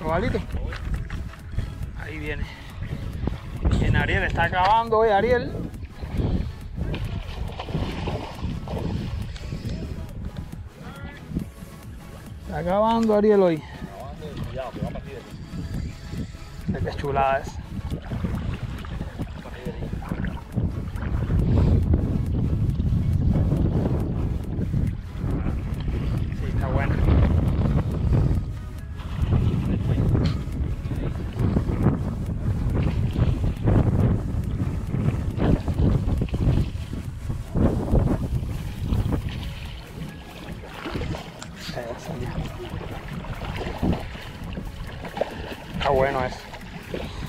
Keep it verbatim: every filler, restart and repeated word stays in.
Robalito. Ahí viene. Bien, Ariel está acabando hoy, Ariel. Está acabando Ariel hoy. Mira qué chulada es. Sí, está bueno. Está bueno eso.